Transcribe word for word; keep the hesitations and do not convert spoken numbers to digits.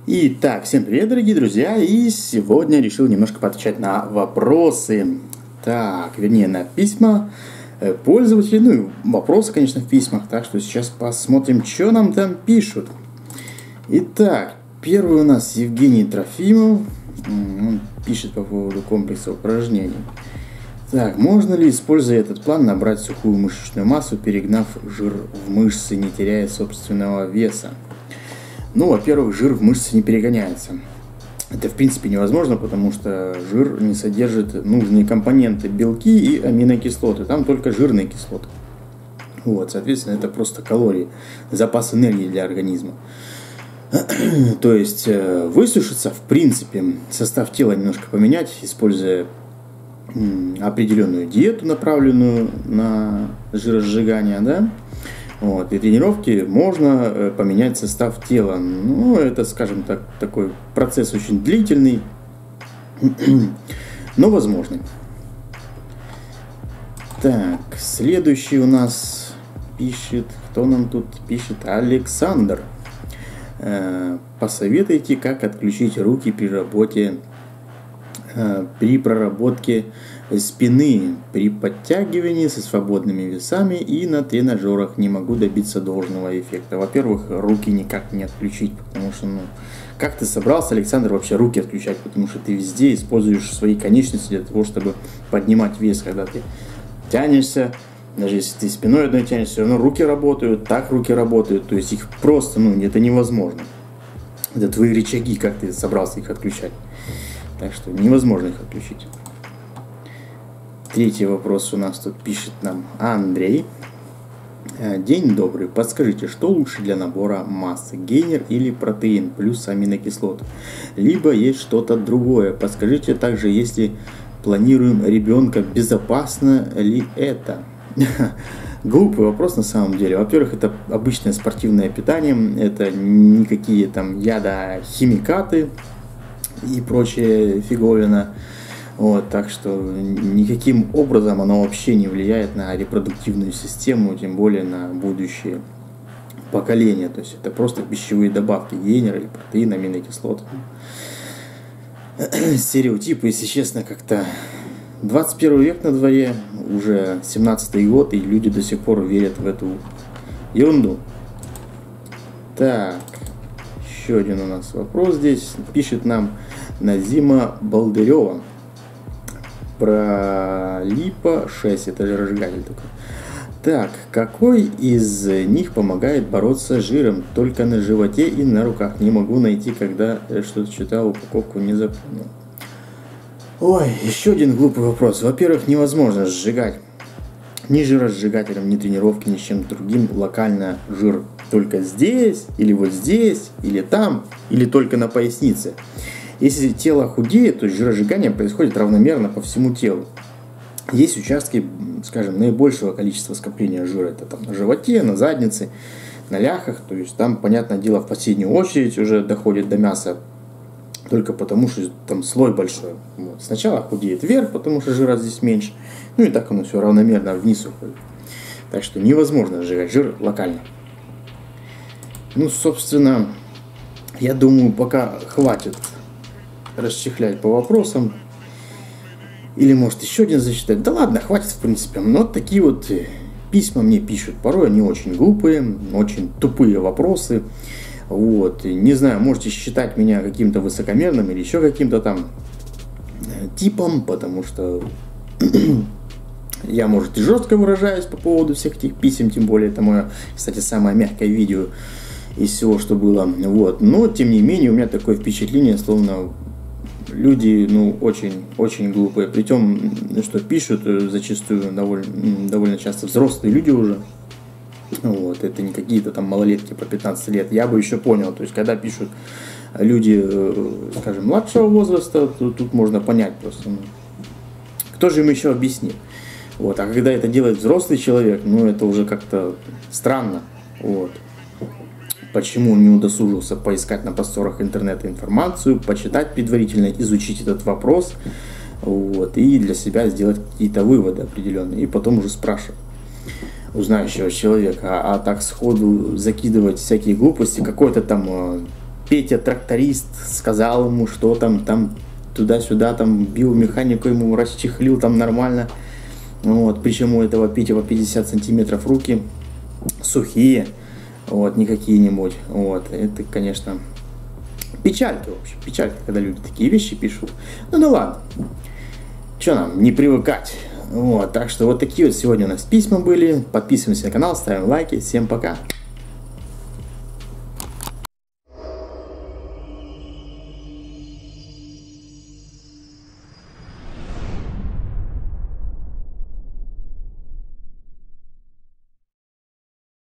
Итак, всем привет, дорогие друзья, и сегодня решил немножко поотвечать на вопросы, так, вернее, на письма пользователей, ну и вопросы, конечно, в письмах, так что сейчас посмотрим, что нам там пишут. Итак, первый у нас Евгений Трофимов, он пишет по поводу комплекса упражнений. Так, можно ли, используя этот план, набрать сухую мышечную массу, перегнав жир в мышцы, не теряя собственного веса? Ну, во-первых, жир в мышцы не перегоняется. Это, в принципе, невозможно, потому что жир не содержит нужные компоненты, белки и аминокислоты. Там только жирные кислоты. Вот, соответственно, это просто калории, запас энергии для организма. То есть, высушиться, в принципе, состав тела немножко поменять, используя определенную диету, направленную на жиросжигание, да. Вот, и тренировки можно поменять состав тела. Ну, это, скажем так, такой процесс очень длительный, но возможный. Так, следующий у нас пишет, кто нам тут пишет? Александр. Посоветуйте, как отключить руки при работе, при проработке спины, при подтягивании со свободными весами и на тренажерах. Не могу добиться должного эффекта. Во-первых, руки никак не отключить, потому что, ну, как ты собрался, Александр, вообще руки отключать, потому что ты везде используешь свои конечности для того, чтобы поднимать вес, когда ты тянешься, даже если ты спиной одной тянешься, все равно руки работают, так руки работают, то есть их просто, ну, это невозможно. Это твои рычаги, как ты собрался их отключать. Так что невозможно их отключить. Третий вопрос у нас тут пишет нам Андрей. День добрый. Подскажите, что лучше для набора массы? Гейнер или протеин плюс аминокислоты? Либо есть что-то другое? Подскажите также, если планируем ребенка, безопасно ли это? Глупый вопрос на самом деле. Во-первых, это обычное спортивное питание. Это никакие там яда, химикаты и прочее фиговина. Вот, так что никаким образом оно вообще не влияет на репродуктивную систему, тем более на будущее поколение. То есть это просто пищевые добавки, гейнер или протеин, аминокислоты. Стереотипы, если честно, как-то двадцать первый век на дворе, уже семнадцатый год, и люди до сих пор верят в эту ерунду. Так, еще один у нас вопрос здесь. Пишет нам Назима Балдырева. Про липо шесть, это жиросжигатель такой. Так, какой из них помогает бороться с жиром? Только на животе и на руках. Не могу найти, когда что-то читал, упаковку не запомнил. Ой, еще один глупый вопрос. Во-первых, невозможно сжигать ни жиросжигателем, ни тренировки, ни с чем другим локально жир. Только здесь, или вот здесь, или там, или только на пояснице. Если тело худеет, то жиросжигание происходит равномерно по всему телу. Есть участки, скажем, наибольшего количества скопления жира. Это там на животе, на заднице, на ляхах. То есть там, понятное дело, в последнюю очередь уже доходит до мяса. Только потому, что там слой большой. Вот. Сначала худеет вверх, потому что жира здесь меньше. Ну и так оно все равномерно вниз уходит. Так что невозможно сжигать жир локально. Ну, собственно, я думаю, пока хватит расчехлять по вопросам. Или может еще один зачитать. Да ладно, хватит в принципе. Но вот такие вот письма мне пишут. Порой они очень глупые, очень тупые вопросы. Вот. Не знаю, можете считать меня каким-то высокомерным или еще каким-то там типом, потому что я, может, и жестко выражаюсь по поводу всех этих писем, тем более это мое, кстати, самое мягкое видео из всего, что было. Вот. Но, тем не менее, у меня такое впечатление, словно люди, ну, очень-очень глупые. Притом, что пишут зачастую довольно, довольно часто взрослые люди уже. Вот, это не какие-то там малолетки по пятнадцать лет. Я бы еще понял. То есть, когда пишут люди, скажем, младшего возраста, то тут можно понять просто. Ну, кто же им еще объяснит? Вот, а когда это делает взрослый человек, ну, это уже как-то странно. Вот. Почему он не удосужился поискать на просторах интернета информацию, почитать предварительно, изучить этот вопрос, вот, и для себя сделать какие-то выводы определенные, и потом уже спрашивать у знающего человека, а, а так сходу закидывать всякие глупости, какой-то там Петя тракторист сказал ему, что там, там туда-сюда, там биомеханику ему расчехлил там нормально. Вот, причем у этого Петя по пятьдесят сантиметров руки сухие, вот, не какие-нибудь. Вот, это, конечно, печалька, в общем, печалька, когда люди такие вещи пишут. Ну да ладно, что нам, не привыкать. Вот, так что вот такие вот сегодня у нас письма были. Подписываемся на канал, ставим лайки. Всем пока.